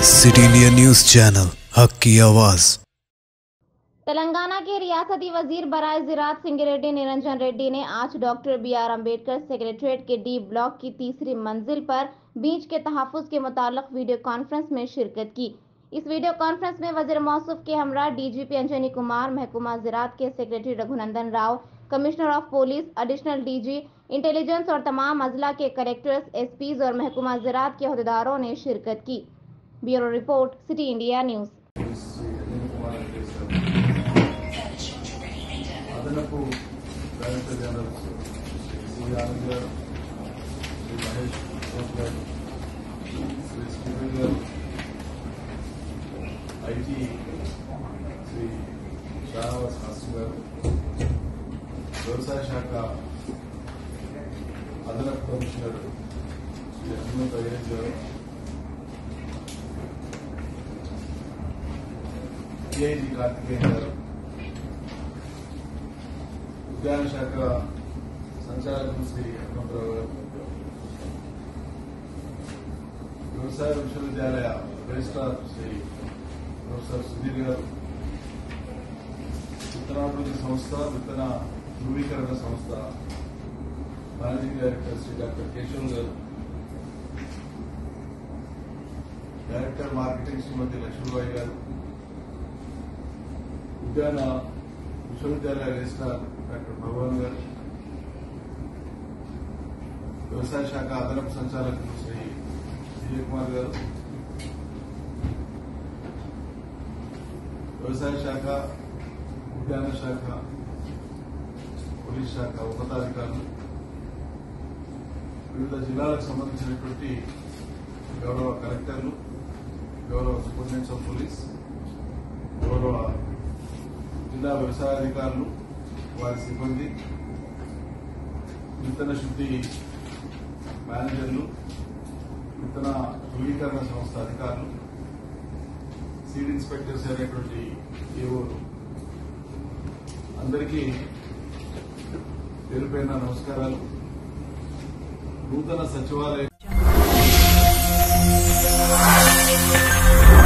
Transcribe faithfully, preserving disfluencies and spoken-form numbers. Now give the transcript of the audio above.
City India news channel, हक की आवाज। तेलंगाना के रियासती वजीर बराए ज़राअत सिंगिरेड्डी निरंजन रेड्डी ने आज doctor B R Ambedkar secretariat के डी ब्लॉक की तीसरी मंजिल पर बीच के तहफ़्फ़ुज़ के मुताल्लिक़ वीडियो कॉन्फ्रेंस में शिरकत की। इस वीडियो कॉन्फ्रेंस में वज़ीर मौसूफ के हमरा डीजीपी अंजनी कुमार, महकमा ज़राअत के secretary Raghunandan Rao, commissioner of police, additional DG intelligence और तमाम अजला के कलेक्टर्स, एसपीज और महकमा ज़राअत के अहदेदारों ने शिरकत की। Bureau report, city India news. అదనపు డైరెక్టర్ జనరల్ శ్రీ ఆనంద్ గారు, శ్రీ మహేష్ గౌడ్ గారు, శ్రీ స్టీవెన్ గారు, ఐటీ శ్రీ షానవాజ్ హాసన్ గారు, వ్యవసాయ శాఖ అదనపు కమిషనర్ శ్రీ హనుమంత్ అయ్యర్ గారు, ఏఐజీ కార్తికేయ గారు, ఉద్యాన శాఖ సంచాలకులు శ్రీ హనుమంతరావు గారు, వ్యవసాయ విశ్వవిద్యాలయ రిజిస్ట్రార్ శ్రీ ప్రొఫెసర్ సుధీర్ గారు, విత్తనాభివృద్ధి సంస్థ, విత్తన ధృవీకరణ సంస్థ managing director Shri doctor Keshav గారు, డైరెక్టర్ మార్కెటింగ్ శ్రీమతి లక్ష్మీబాయి గారు, ఉద్యాన విశ్వవిద్యాలయ రిజిస్ట్రార్ డాక్టర్ భగవాన్ గారు, వ్యవసాయ శాఖ అదనపు సంచాలకులు శ్రీ విజయ్ కుమార్ గారు, వ్యవసాయ శాఖ, ఉద్యాన శాఖ, పోలీస్ శాఖ ఉన్నతాధికారులు, వివిధ జిల్లాలకు సంబంధించినటువంటి గౌరవ కలెక్టర్లు, గౌరవ సూపరింటెండెంట్స్ ఆఫ్ పోలీస్, గౌరవ జిల్లా వ్యవసాయ అధికారులు, వారి సిబ్బంది, విత్తన శుద్ధి మేనేజర్లు, విత్తన ధృవీకరణ సంస్థ అధికారులు, సీడ్ ఇన్స్పెక్టర్స్ అనేటువంటి ఏవోలు అందరికీ పేరు పేరున నమస్కారాలు. నూతన సచివాలయం